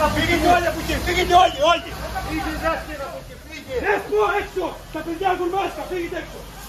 Φύγετε όλοι από εκεί, φύγετε όλοι. Φύγετε από εκεί, φύγετε. Έξω, έξω. Τα παιδιά έχουν μάσκα, φύγετε έξω.